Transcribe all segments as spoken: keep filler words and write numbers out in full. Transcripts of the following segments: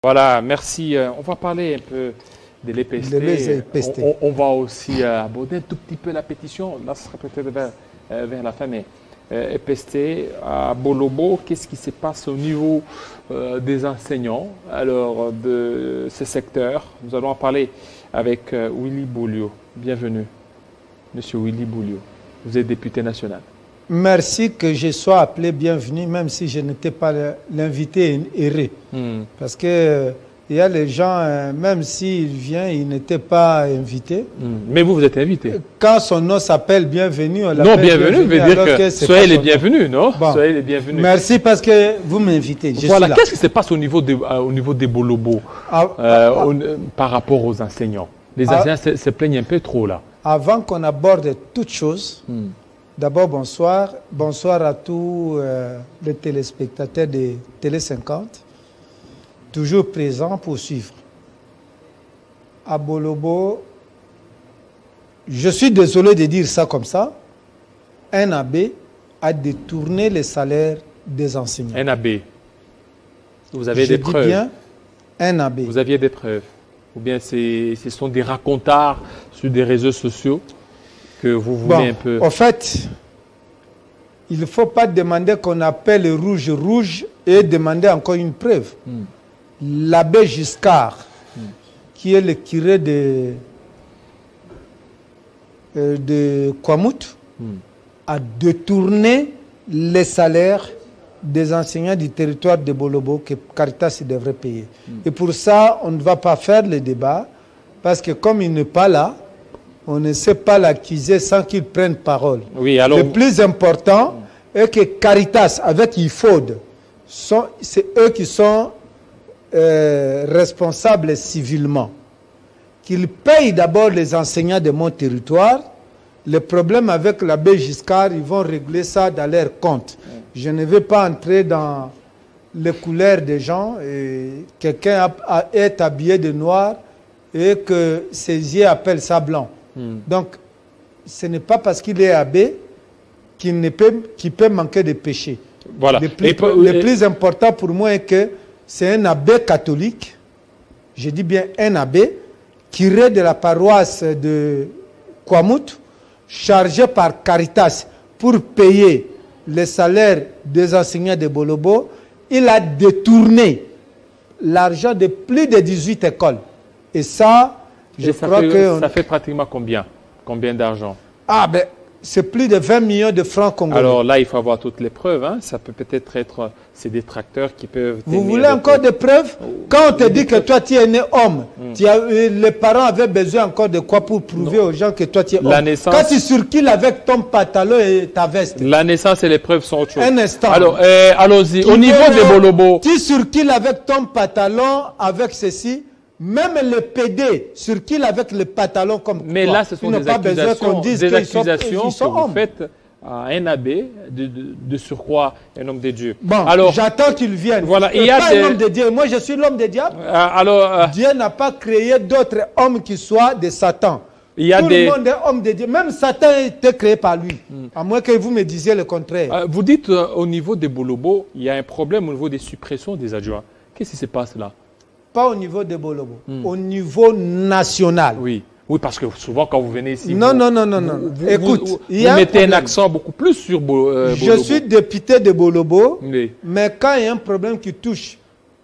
Voilà, merci. On va parler un peu de l'E P S T. On, on va aussi aborder un tout petit peu la pétition. Là, ce sera peut-être vers, vers la fin, mais euh, E P S T à Bolobo, qu'est-ce qui se passe au niveau euh, des enseignants, alors de ce secteur? Nous allons en parler avec euh, Willy Boulio. Bienvenue, Monsieur Willy Boulio. Vous êtes député national. Merci que je sois appelé bienvenue, même si je n'étais pas l'invité erré. Hmm. Parce que il y a les gens, même s'il vient, il n'était pas invité. Hmm. Mais vous, vous êtes invité. Quand son nom s'appelle bienvenue, on non, bienvenue veut dire que, que soyez les bienvenus, non bon. Soyez les bienvenus. Merci parce que vous m'invitez. Voilà, qu'est-ce qui se passe au niveau des, au niveau des Bolobos ah, euh, ah, au, par rapport aux enseignants? Les enseignants ah, se, se plaignent un peu trop là. Avant qu'on aborde toute chose, hmm. D'abord, bonsoir. Bonsoir à tous euh, les téléspectateurs de Télé cinquante, toujours présents pour suivre. À Bolobo, je suis désolé de dire ça comme ça, un A B a détourné les salaires des enseignants. Un A B. Vous avez je des preuves? Je dis bien un A B. Vous aviez des preuves? Ou bien ce sont des racontards sur des réseaux sociaux que vous voulez bon, un peu... En fait, il ne faut pas demander qu'on appelle rouge rouge et demander encore une preuve. Mm. L'abbé Giscard, mm. qui est le curé de, euh, de Kwamout, mm. a détourné les salaires des enseignants du territoire de Bolobo que Caritas devrait payer. Mm. Et pour ça, on ne va pas faire le débat, parce que comme il n'est pas là, on ne sait pas l'accuser sans qu'il prenne parole. Oui, alors... Le plus important est que Caritas, avec I F O D, c'est eux qui sont euh, responsables civilement. Qu'ils payent d'abord les enseignants de mon territoire. Le problème avec l'abbé Giscard, ils vont régler ça dans leur compte. Je ne vais pas entrer dans les couleurs des gens. Quelqu'un est habillé de noir et que ses yeux appellent ça blanc. Hmm. Donc, ce n'est pas parce qu'il est abbé qu'il ne peut, qu'il peut manquer de péché. Voilà. Le plus, et, le plus important pour moi est que c'est un abbé catholique, je dis bien un abbé, curé de la paroisse de Kwamout, chargé par Caritas pour payer les salaires des enseignants de Bolobo. Il a détourné l'argent de plus de dix-huit écoles. Et ça... Je ça, crois fait, que ça fait pratiquement combien? Combien d'argent? Ah ben, c'est plus de vingt millions de francs congolais. Alors là, il faut avoir toutes les preuves. Hein. Ça peut peut-être être, c'est des tracteurs qui peuvent... Vous voulez encore des preuves? Quand on te dit que toi, tu es né homme, mm. tu as, les parents avaient besoin encore de quoi pour prouver non. aux gens que toi, tu es homme? La naissance... Quand tu circules avec ton pantalon et ta veste. La naissance et les preuves sont autre chose. Un instant. Alors, euh, allons-y. Au niveau des Bolobos... Tu circules avec ton pantalon, avec ceci... Même le P D circule avec le pantalon comme mais toi. là, ce sont des accusations, des accusations que vous faites à un abbé, de, de, de surcroît un homme de Dieu. Bon, alors j'attends qu'il vienne. Voilà, il y a pas des... un homme de Dieu. Moi, je suis l'homme de diable. Euh, alors, euh... Dieu n'a pas créé d'autres hommes qui soient des Satan. Il y a Tout des... le monde est homme de Dieu. Même Satan a été créé par lui. Mm. À moins que vous me disiez le contraire. Euh, vous dites euh, au niveau des Bolobos, il y a un problème au niveau des suppressions des adjoints. Qu'est-ce qui se passe là? Pas au niveau de Bolobo, hmm. au niveau national. Oui. Oui, parce que souvent quand vous venez ici, non, vous, non, non, non, non. Vous, Écoute, vous, il y a vous mettez un, un accent beaucoup plus sur Bo, euh, Je Bolobo. suis député de Bolobo, oui. mais quand il y a un problème qui touche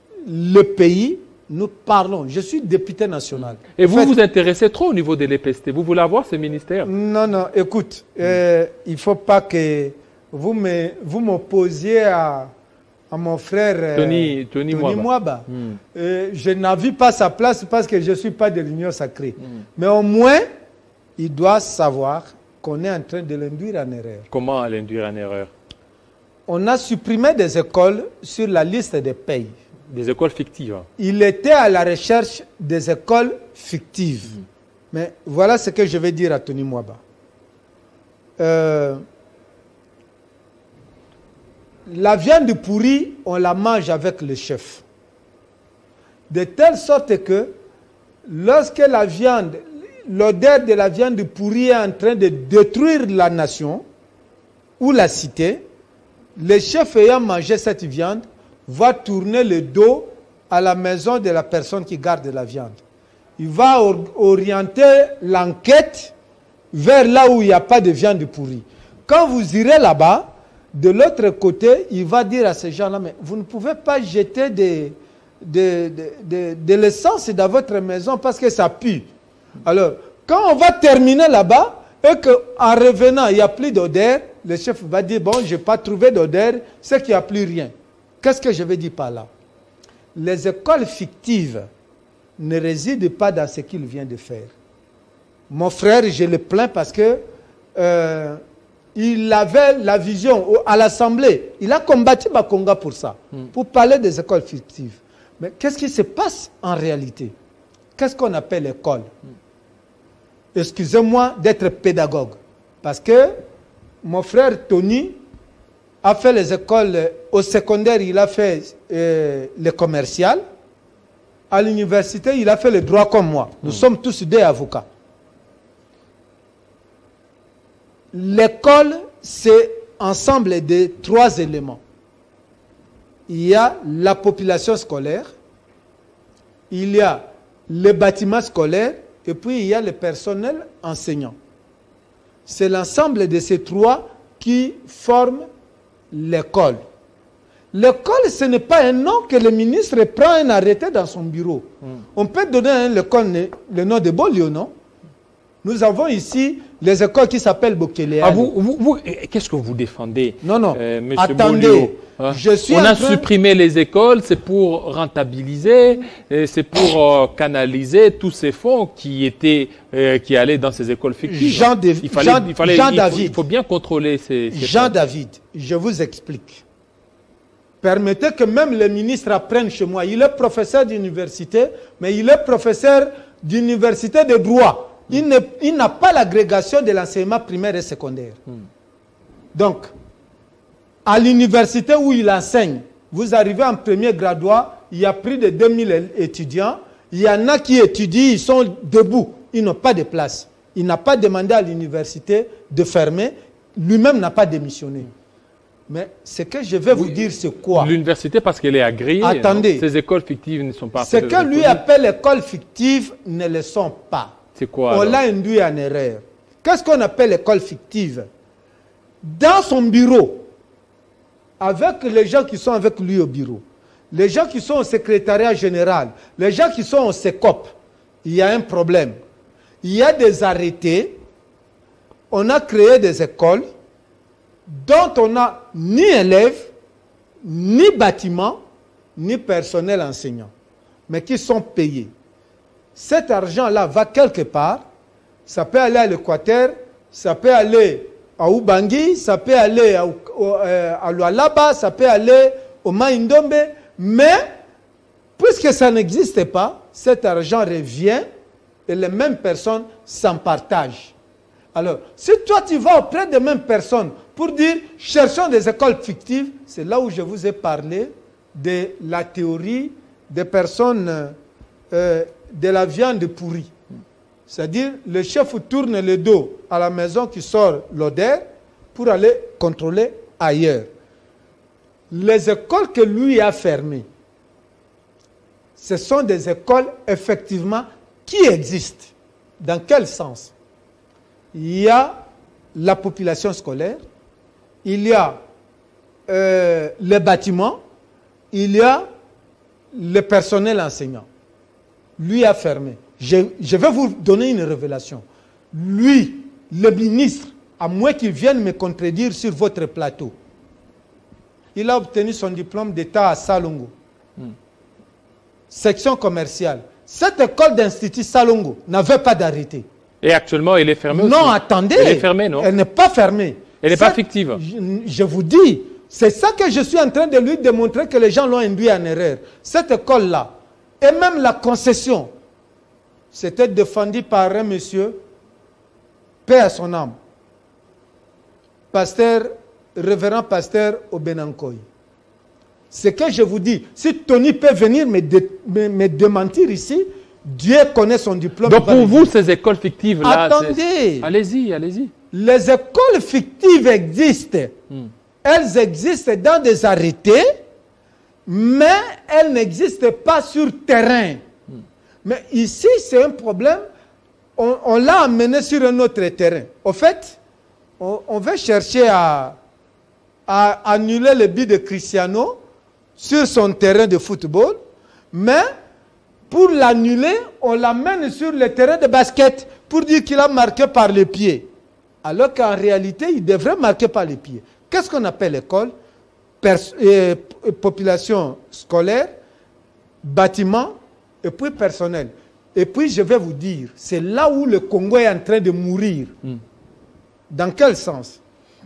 le pays, nous parlons. Je suis député national. Et en vous fait, vous intéressez trop au niveau de l'E P S T. Vous voulez avoir ce ministère? Non, non, écoute, hmm. euh, il ne faut pas que vous me, vous m'opposiez à... à mon frère Tony, Tony, Tony Mwaba. Mwaba. Mm. Euh, je n'avais pas sa place parce que je ne suis pas de l'Union sacrée. Mm. Mais au moins, il doit savoir qu'on est en train de l'induire en erreur. Comment l'induire en erreur? On a supprimé des écoles sur la liste des pays. Des écoles fictives? Il était à la recherche des écoles fictives. Mm. Mais voilà ce que je vais dire à Tony Mwaba. Euh, La viande pourrie, on la mange avec le chef. De telle sorte que lorsque la viande, l'odeur de la viande pourrie est en train de détruire la nation ou la cité, le chef ayant mangé cette viande va tourner le dos à la maison de la personne qui garde la viande. Il va or orienter l'enquête vers là où il n'y a pas de viande pourrie. Quand vous irez là-bas, de l'autre côté, il va dire à ces gens-là, mais vous ne pouvez pas jeter des, de, de, de, de l'essence dans votre maison parce que ça pue. Alors, quand on va terminer là-bas, et qu'en revenant, il n'y a plus d'odeur, le chef va dire, bon, je n'ai pas trouvé d'odeur, c'est qu'il n'y a plus rien. Qu'est-ce que je veux dire par là? Les écoles fictives ne résident pas dans ce qu'il vient de faire. Mon frère, je le plains parce que euh, il avait la vision à l'Assemblée. Il a combattu Bakonga pour ça, mm. pour parler des écoles fictives. Mais qu'est-ce qui se passe en réalité? Qu'est-ce qu'on appelle école? mm. Excusez-moi d'être pédagogue. Parce que mon frère Tony a fait les écoles au secondaire, il a fait euh, le commercial. À l'université, il a fait le droit comme moi. Nous mm. sommes tous deux avocats. L'école, c'est ensemble de trois éléments. Il y a la population scolaire, il y a le bâtiment scolaire, et puis il y a le personnel enseignant. C'est l'ensemble de ces trois qui forment l'école. L'école, ce n'est pas un nom que le ministre prend un arrêté dans son bureau. Mm. On peut donner à l'école le nom de Bolio, non? Nous avons ici les écoles qui s'appellent Bokele. Ah, vous, vous, vous qu'est-ce que vous défendez? Non, non. Euh, monsieur Attendez. Bolio, hein? Je suis On en a train... supprimé les écoles, c'est pour rentabiliser, c'est pour euh, canaliser tous ces fonds qui étaient, euh, qui allaient dans ces écoles fictives. Jean, de... il fallait, Jean, il fallait, Jean il David. faut, il faut bien contrôler ces, ces Jean fonds. David, je vous explique. Permettez que même le ministre apprenne chez moi. Il est professeur d'université, mais il est professeur d'université de droit. Il n'a pas l'agrégation de l'enseignement primaire et secondaire. Mm. Donc, à l'université où il enseigne, vous arrivez en premier graduat, il y a plus de deux mille étudiants. Il y en a qui étudient, ils sont debout, ils n'ont pas de place. Il n'a pas demandé à l'université de fermer, lui-même n'a pas démissionné. Mais ce que je vais oui, vous dire, c'est quoi? L'université, parce qu'elle est agréée. Attendez. Ces écoles fictives ne sont pas... Ce que lui appelle écoles fictives ne le sont pas. C'est quoi? On l'a induit en erreur. Qu'est-ce qu'on appelle école fictive? Dans son bureau, avec les gens qui sont avec lui au bureau, les gens qui sont au secrétariat général, les gens qui sont au S E C O P, il y a un problème. Il y a des arrêtés. On a créé des écoles dont on n'a ni élèves, ni bâtiments, ni personnel enseignant, mais qui sont payés. Cet argent-là va quelque part, ça peut aller à l'Équateur, ça peut aller à Ubangui, ça peut aller à, à, à Lualaba, ça peut aller au Maïndombe, mais puisque ça n'existe pas, cet argent revient et les mêmes personnes s'en partagent. Alors, si toi tu vas auprès des mêmes personnes pour dire cherchons des écoles fictives, c'est là où je vous ai parlé de la théorie des personnes euh, de la viande pourrie. C'est-à-dire, le chef tourne le dos à la maison qui sort l'odeur pour aller contrôler ailleurs. Les écoles que lui a fermées, ce sont des écoles effectivement qui existent. Dans quel sens? Il y a la population scolaire, il y a euh, les bâtiments, il y a le personnel enseignant. Lui a fermé. Je, je vais vous donner une révélation. Lui, le ministre, à moins qu'il vienne me contredire sur votre plateau, il a obtenu son diplôme d'État à Salongo. Hmm. Section commerciale. Cette école d'institut Salongo n'avait pas d'arrêté. Et actuellement, elle est fermée aussi. Non, attendez. Elle est fermée, non? Elle n'est pas fermée. Elle n'est pas fictive. Je, je vous dis, c'est ça que je suis en train de lui démontrer que les gens l'ont induit en erreur. Cette école-là, et même la concession, c'était défendu par un monsieur, paix à son âme, pasteur, révérend pasteur au Benankoy. Ce que je vous dis, si Tony peut venir me, de, me, me démentir ici, Dieu connaît son diplôme. Donc pour vous, ces écoles fictives-là... Attendez. Allez-y, allez-y. Les écoles fictives existent. Hmm. Elles existent dans des arrêtés, mais elle n'existe pas sur terrain. Mm. Mais ici, c'est un problème. On, on l'a amené sur un autre terrain. Au fait, on, on veut chercher à, à annuler le but de Cristiano sur son terrain de football, mais pour l'annuler, on l'amène sur le terrain de basket pour dire qu'il a marqué par les pieds. Alors qu'en réalité, il devrait marquer par les pieds. Qu'est-ce qu'on appelle l'école? euh, Population scolaire, bâtiment et puis personnel. Et puis je vais vous dire, c'est là où le Congo est en train de mourir. Mm. Dans quel sens?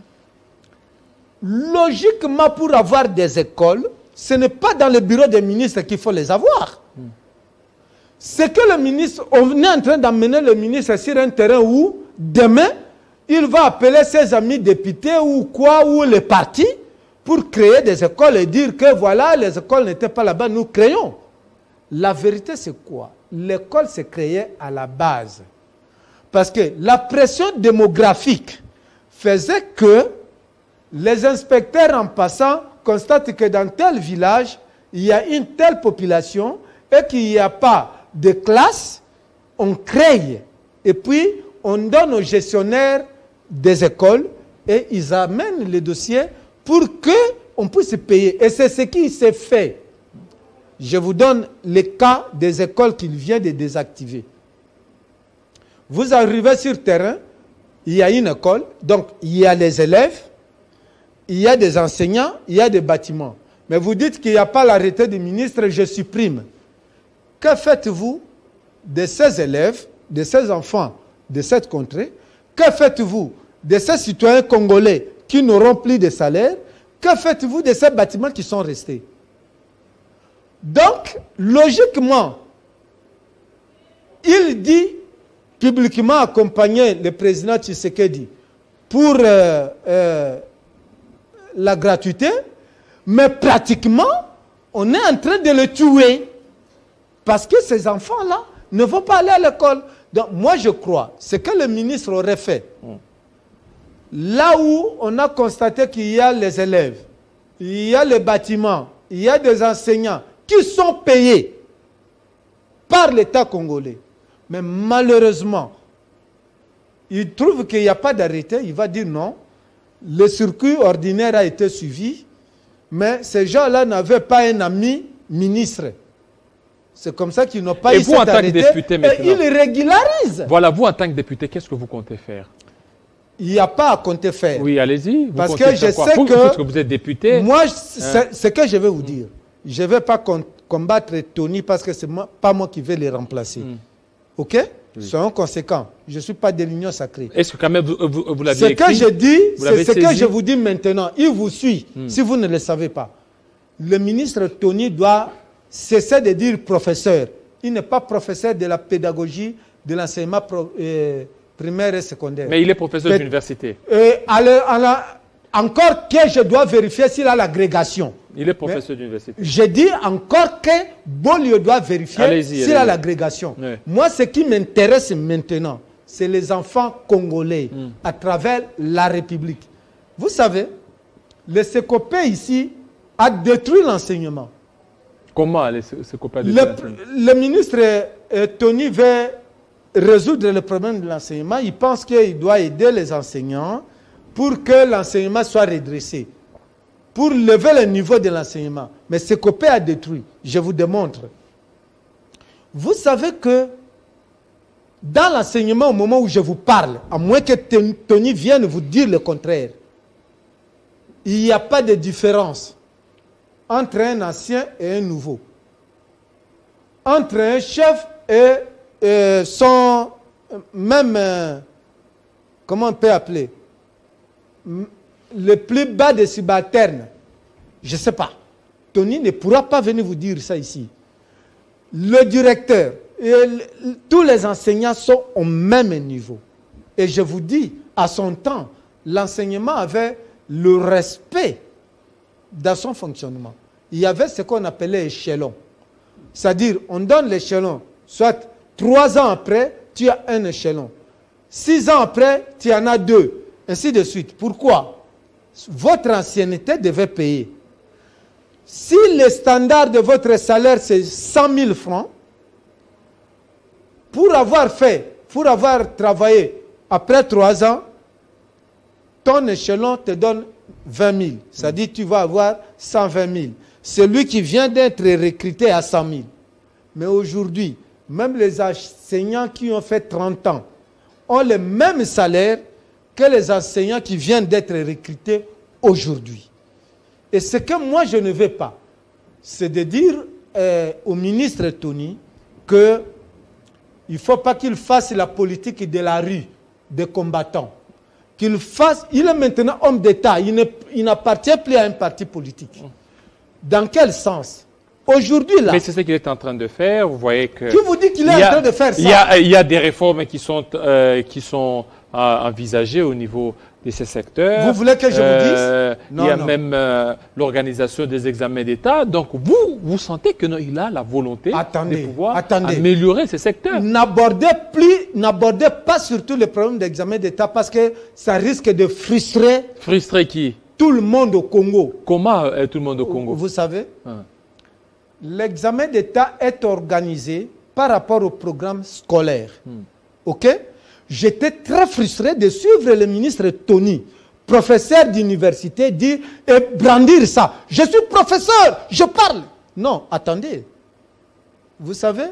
Logiquement, pour avoir des écoles, ce n'est pas dans le bureau des ministres qu'il faut les avoir. Mm. C'est que le ministre, on est en train d'amener le ministre sur un terrain où, demain, il va appeler ses amis députés ou quoi, ou les partis, pour créer des écoles et dire que voilà, les écoles n'étaient pas là-bas, nous créons. La vérité, c'est quoi? L'école s'est créée à la base. Parce que la pression démographique faisait que les inspecteurs, en passant, constatent que dans tel village, il y a une telle population et qu'il n'y a pas de classe, on crée. Et puis, on donne aux gestionnaires des écoles et ils amènent les dossiers pour qu'on puisse payer. Et c'est ce qui s'est fait. Je vous donne le cas des écoles qu'il vient de désactiver. Vous arrivez sur le terrain, il y a une école, donc il y a les élèves, il y a des enseignants, il y a des bâtiments. Mais vous dites qu'il n'y a pas l'arrêté du ministre, je supprime. Que faites-vous de ces élèves, de ces enfants de cette contrée? Que faites-vous de ces citoyens congolais qui n'auront plus de salaire? Que faites-vous de ces bâtiments qui sont restés? Donc, logiquement, il dit publiquement accompagner le président Tshisekedi pour euh, euh, la gratuité, mais pratiquement, on est en train de le tuer. Parce que ces enfants-là ne vont pas aller à l'école. Donc, moi, je crois, ce que le ministre aurait fait, là où on a constaté qu'il y a les élèves, il y a les bâtiments, il y a des enseignants qui sont payés par l'État congolais. Mais malheureusement, il trouve qu'il n'y a pas d'arrêté, il va dire non. Le circuit ordinaire a été suivi, mais ces gens-là n'avaient pas un ami ministre. C'est comme ça qu'ils n'ont pas et eu vous, en tant que député, maintenant, et ils régularisent. Voilà, vous, en tant que député, qu'est-ce que vous comptez faire? Il n'y a pas à compter faire. Oui, allez-y. Parce que je sais vous, que... Parce que vous êtes député. Moi, hein? Ce que je vais vous dire, je ne vais pas combattre Tony parce que ce n'est pas moi qui vais les remplacer. Mm. OK? Oui. Soyons conséquents. Je ne suis pas de l'union sacrée. Est-ce que quand même vous, vous, vous l'avez écrit? Ce que je dis, c'est ce que je vous dis maintenant. Il vous suit, mm. si vous ne le savez pas. Le ministre Tony doit cesser de dire professeur. Il n'est pas professeur de la pédagogie, de l'enseignement euh, primaire et secondaire. Mais il est professeur d'université. Euh, encore que je dois vérifier s'il a l'agrégation. Il est professeur d'université. Je dis encore que Bolio doit vérifier s'il a l'agrégation. Oui. Moi, ce qui m'intéresse maintenant, c'est les enfants congolais mm. à travers la République. Vous savez, le Sécopé ici a détruit l'enseignement. Comment le Sécopé a détruit l'enseignement? Le ministre euh, Tony veut résoudre le problème de l'enseignement. Il pense qu'il doit aider les enseignants pour que l'enseignement soit redressé, pour lever le niveau de l'enseignement. Mais ce Sécopé a détruit. Je vous démontre. Vous savez que dans l'enseignement, au moment où je vous parle, à moins que Tony vienne vous dire le contraire, il n'y a pas de différence entre un ancien et un nouveau. Entre un chef et euh, son même, euh, comment on peut appeler, le plus bas des subalternes. Je ne sais pas. Tony ne pourra pas venir vous dire ça ici. Le directeur, et le, tous les enseignants sont au même niveau. Et je vous dis, à son temps, l'enseignement avait le respect dans son fonctionnement. Il y avait ce qu'on appelait échelon. C'est-à-dire, on donne l'échelon, soit trois ans après, tu as un échelon. Six ans après, tu en as deux. Ainsi de suite. Pourquoi? Votre ancienneté devait payer. Si le standard de votre salaire, c'est cent mille francs, pour avoir fait, pour avoir travaillé après trois ans, ton échelon te donne vingt mille. C'est-à-dire que tu vas avoir cent vingt mille. Celui qui vient d'être recruté à cent mille. Mais aujourd'hui, même les enseignants qui ont fait trente ans ont le même salaire que les enseignants qui viennent d'être recrutés aujourd'hui. Et ce que moi je ne veux pas, c'est de dire euh, au ministre Tony que il ne faut pas qu'il fasse la politique de la rue, des combattants. Qu'il fasse, il est maintenant homme d'État, il n'appartient plus à un parti politique. Dans quel sens? Aujourd'hui, là... Mais c'est ce qu'il est en train de faire, vous voyez que... Qui vous dit qu'il est en train de faire ça? Il y a, il y a des réformes qui sont, euh, qui sont euh, envisagées au niveau de ces secteurs. Vous voulez que je euh, vous dise? Non, il y a non. même euh, l'organisation des examens d'État. Donc, vous, vous sentez qu'il a la volonté attendez, de pouvoir attendez. améliorer ces secteurs. N'abordez plus, n'abordez pas surtout le problème d'examen d'État parce que ça risque de frustrer... Frustrer qui? Tout le monde au Congo. Comment euh, tout le monde au Congo? Vous savez, hein. L'examen d'État est organisé par rapport au programme scolaire. Hmm. OK? J'étais très frustré de suivre le ministre Tony, professeur d'université, dire et brandir ça. Je suis professeur, je parle. Non, attendez. Vous savez,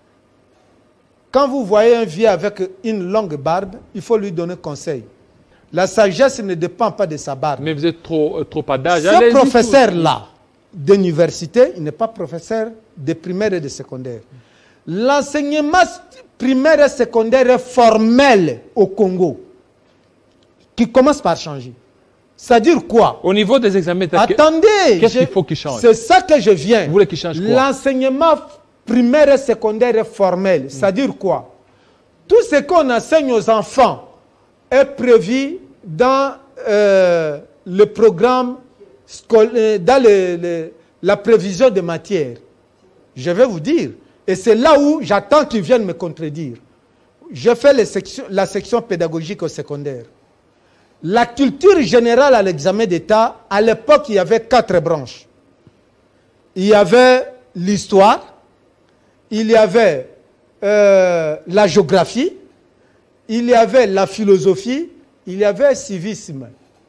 quand vous voyez un vieux avec une longue barbe, il faut lui donner conseil. La sagesse ne dépend pas de sa barbe. Mais vous êtes trop, trop à d'âge. Ce professeur-là d'université, il n'est pas professeur de primaire et de secondaire. L'enseignement primaire et secondaire est formel au Congo, qui commence par changer. C'est-à-dire quoi? Au niveau des examens d'État, attendez, qu'est-ce qu'il faut qu'il change? C'est ça que je viens. Vous voulez qu'il change quoi? L'enseignement primaire et secondaire est formel. C'est-à-dire quoi? Tout ce qu'on enseigne aux enfants est prévu dans euh, le programme, dans le, le, la prévision de matière. Je vais vous dire. Et c'est là où j'attends qu'ils viennent me contredire. Je fais les sections, la section pédagogique au secondaire. La culture générale à l'examen d'État, à l'époque, il y avait quatre branches. Il y avait l'histoire, il y avait euh, la géographie, il y avait la philosophie, il y avait le civisme.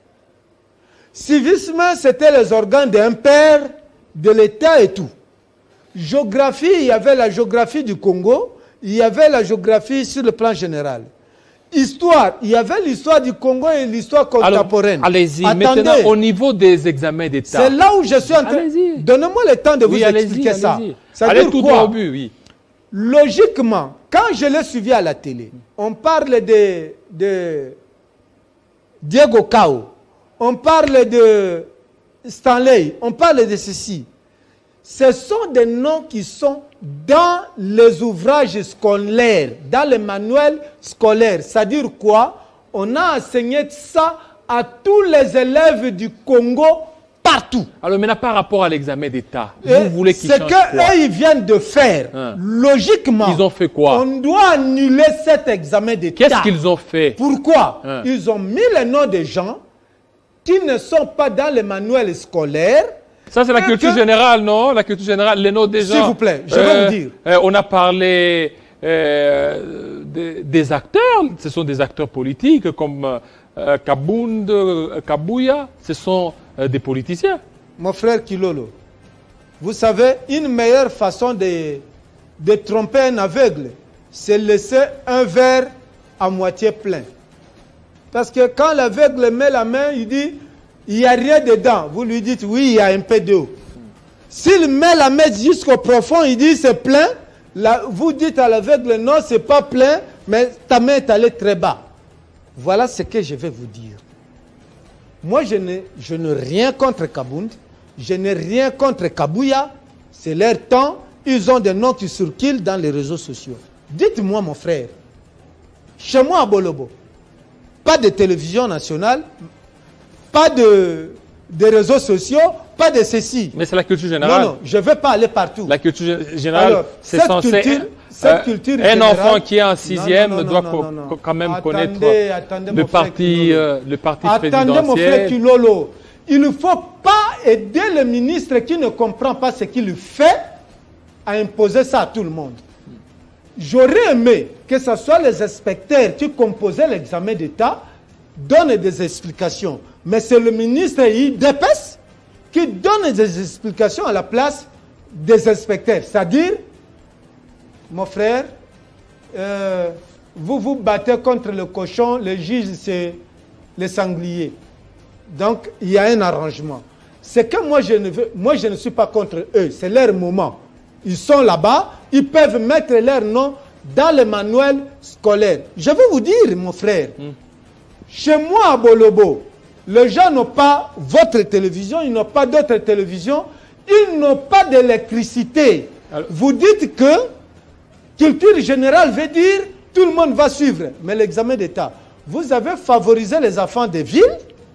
Civisme, c'était les organes d'un père, de l'État et tout. Géographie, il y avait la géographie du Congo, il y avait la géographie sur le plan général. Histoire, il y avait l'histoire du Congo et l'histoire contemporaine. Allez-y, maintenant au niveau des examens d'État. C'est là où je suis en train... Donnez-moi le temps de oui, vous expliquer ça. Ça allez tout droit au but, oui. Logiquement, quand je l'ai suivi à la télé, on parle de, de Diego Cao, on parle de Stanley, on parle de ceci. Ce sont des noms qui sont dans les ouvrages scolaires, dans les manuels scolaires. C'est-à-dire quoi? On a enseigné ça à tous les élèves du Congo partout. Alors maintenant, par rapport à l'examen d'État, vous voulez qu'ils changent quoi? C'est qu'eux, ils viennent de faire. Hein? Logiquement, ils ont fait quoi? On doit annuler cet examen d'État. Qu'est-ce qu'ils ont fait? Pourquoi? Hein? Ils ont mis les noms des gens qui ne sont pas dans les manuels scolaires. Ça, c'est la culture que... générale, non? La culture générale, les noms des gens. S'il vous plaît, je euh, vais vous dire. Euh, on a parlé euh, des, des acteurs. Ce sont des acteurs politiques comme euh, Kabound, Kabuya. Ce sont euh, des politiciens. Mon frère Kilolo, vous savez, une meilleure façon de, de tromper un aveugle, c'est laisser un verre à moitié plein. Parce que quand l'aveugle met la main, il dit... il n'y a rien dedans. Vous lui dites, oui, il y a un peu d'eau. S'il met la main jusqu'au profond, il dit, c'est plein. Là, vous dites à l'aveugle, non, c'est pas plein, mais ta main est allée très bas. Voilà ce que je vais vous dire. Moi, je n'ai je n'ai rien contre Kabound. Je n'ai rien contre Kabuya. C'est leur temps. Ils ont des noms qui circulent dans les réseaux sociaux. Dites-moi, mon frère, chez moi à Bolobo, pas de télévision nationale, pas de, de réseaux sociaux, pas de ceci. Mais c'est la culture générale. Non, non, je ne vais pas aller partout. La culture générale, c'est censé... Culture, cette euh, culture un générale, enfant qui est en sixième non, non, non, doit non, non, non. quand même attendez, connaître attendez, le, parti, euh, le parti attendez, présidentiel. Attendez, mon frère Kilolo. Il ne faut pas aider le ministre qui ne comprend pas ce qu'il fait à imposer ça à tout le monde. J'aurais aimé que ce soit les inspecteurs qui composaient l'examen d'État donnent des explications. Mais c'est le ministre I D P S qui donne des explications à la place des inspecteurs. C'est-à-dire, mon frère, euh, vous vous battez contre le cochon, le juge c'est le sanglier. Donc, il y a un arrangement. C'est que moi je, ne veux, moi, je ne suis pas contre eux. C'est leur moment. Ils sont là-bas, ils peuvent mettre leur nom dans le manuel scolaire. Je vais vous dire, mon frère, mm. chez moi à Bolobo, les gens n'ont pas votre télévision, ils n'ont pas d'autres télévisions, ils n'ont pas d'électricité. Vous dites que culture générale veut dire tout le monde va suivre. Mais l'examen d'État, vous avez favorisé les enfants des villes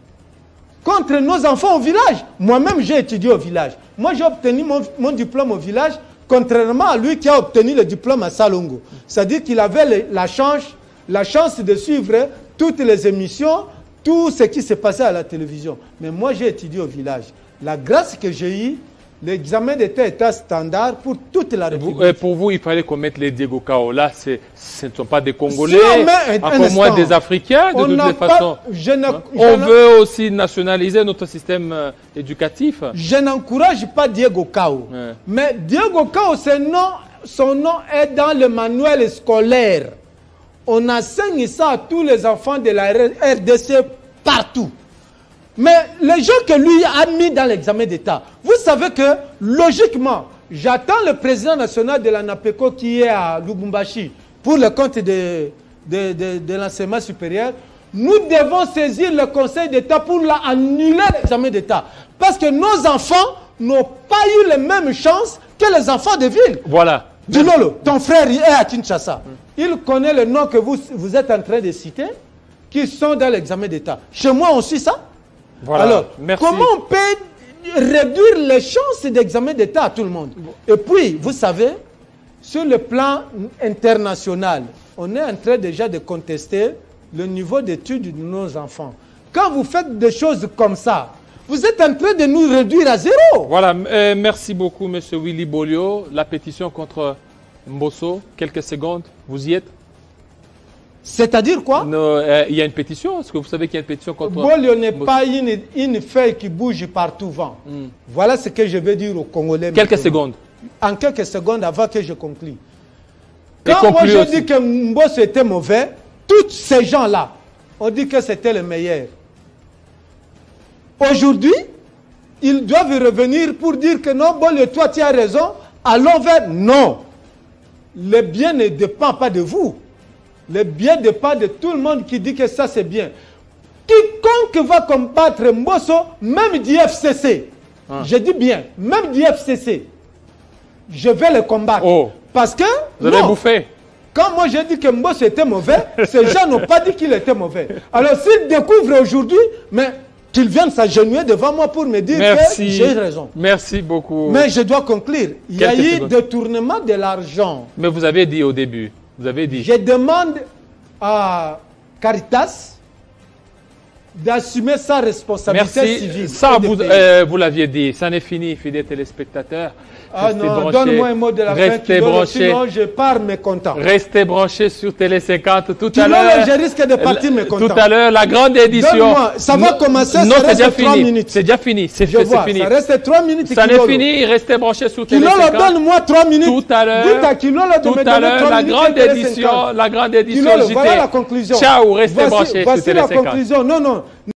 contre nos enfants au village. Moi-même, j'ai étudié au village. Moi, j'ai obtenu mon, mon diplôme au village, contrairement à lui qui a obtenu le diplôme à Salongo. C'est-à-dire qu'il avait le, la, chance, la chance de suivre toutes les émissions, tout ce qui s'est passé à la télévision. Mais moi, j'ai étudié au village. La grâce que j'ai eue, l'examen d'État était standard pour toute la République. Vous, euh, pour vous, il fallait qu'on mette les Diego Cao. Là, ce ne sont pas des Congolais, si encore moins des Africains, de toutes les façons. Hein? On veut aussi nationaliser notre système euh, éducatif. Je n'encourage pas Diego Cao. Ouais. Mais Diego Cao, son nom, son nom est dans le manuel scolaire. On enseigne ça à tous les enfants de la R D C partout. Mais les gens que lui a mis dans l'examen d'État, vous savez que, logiquement, j'attends le président national de la NAPECO qui est à Lubumbashi pour le compte de, de, de, de l'enseignement supérieur. Nous devons saisir le Conseil d'État pour la annuler l'examen d'État. Parce que nos enfants n'ont pas eu les mêmes chances que les enfants de ville. Voilà. Dilolo, ton frère est à Kinshasa. Il connaît le nom que vous, vous êtes en train de citer, qui sont dans l'examen d'État. Chez moi, on suit ça. Voilà. Alors, merci. Comment on peut réduire les chances d'examen d'État à tout le monde? Et puis, vous savez, sur le plan international, on est en train déjà de contester le niveau d'études de nos enfants. Quand vous faites des choses comme ça, vous êtes en train de nous réduire à zéro. Voilà, euh, merci beaucoup, M. Willy Bolio. La pétition contre Mbosso, quelques secondes, vous y êtes? C'est-à-dire quoi? Il euh, y a une pétition. Est-ce que vous savez qu'il y a une pétition contre... Bolio n'est pas une, une feuille qui bouge par tout vent. Mm. Voilà ce que je veux dire aux Congolais. Quelques maintenant. secondes. En quelques secondes avant que je conclue. Quand moi je dis que Mbosso était mauvais, tous ces gens-là ont dit que c'était le meilleur. Aujourd'hui, ils doivent revenir pour dire que non, Bolio, toi tu as raison. Allons vers... Non. Le bien ne dépend pas de vous. Le bien dépend de tout le monde qui dit que ça c'est bien. Quiconque va combattre Mbosso, même du F C C, ah. je dis bien, même du F C C, je vais le combattre. Oh. Parce que, vous avez bouffé. Quand moi j'ai dit que Mbosso était mauvais, ces gens n'ont pas dit qu'il était mauvais. Alors s'ils découvrent aujourd'hui, mais qu'ils viennent s'agenouiller devant moi pour me dire Merci. que j'ai raison. Merci beaucoup. Mais je dois conclure. Il Quelques y a eu secondes. détournement de l'argent. Mais vous avez dit au début. Vous avez dit. Je demande à Caritas d'assumer sa responsabilité Merci. civile. Ça, vous, euh, vous l'aviez dit. Ça n'est fini, fidèles téléspectateurs. Ah Restez non, donne-moi un mot de la Restez fin, branchés. Sinon je pars mécontent. Restez branchés sur Télé cinquante. Tout à l'heure, je risque de partir mécontent. Tout à l'heure, la grande édition. Ça va commencer, non, ça reste trois minutes. C'est déjà fini. C'est fini. Ça reste trois minutes. Ça n'est fini, restez branchés sur Télé cinquante. Kilolo, donne-moi trois minutes. Tout à l'heure. Dites à Kilolo de tout me à donner trois la minutes. Grande édition, la grande édition. Kilolo, voilà la conclusion. Ciao, restez branchés sur Télé cinquante. Voici la conclusion. Non, non.